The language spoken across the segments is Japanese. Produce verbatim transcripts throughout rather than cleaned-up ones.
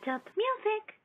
Chop music.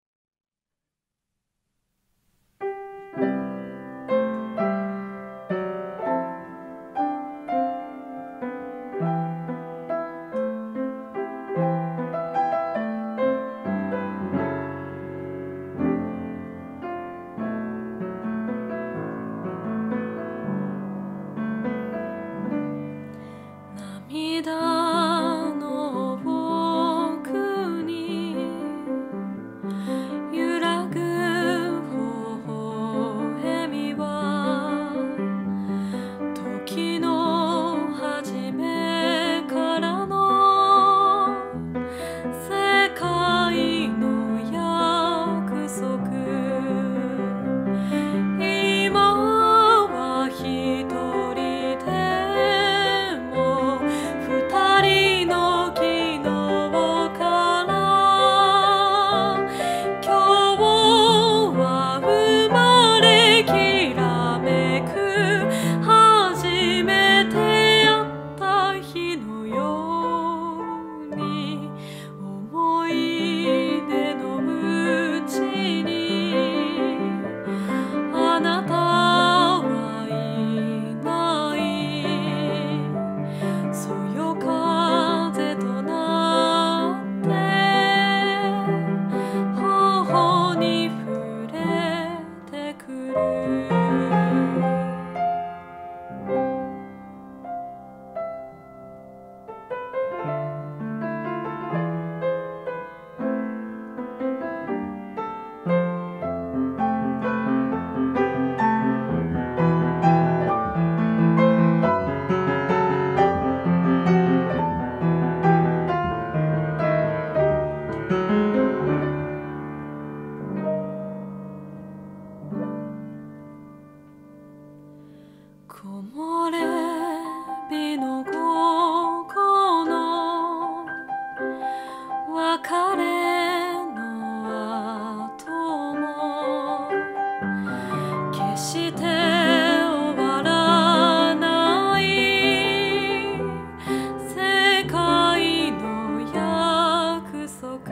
木漏れ日の午後の別れの後も決して終わらない世界の約束。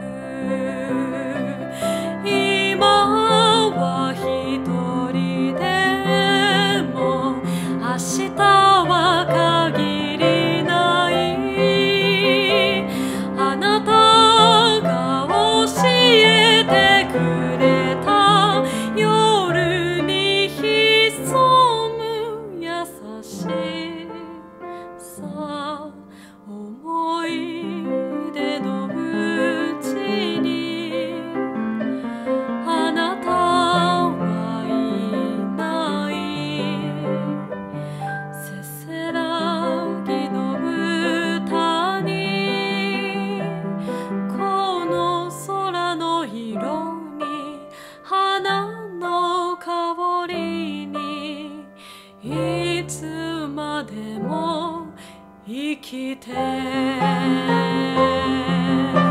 今は一人でも明日は限りない。あなたが教えてくれた夜に潜む優しさ、思い出のうちにあなたはいない。せせらぎの歌にこの空の色に花の香りにいつまでも生きて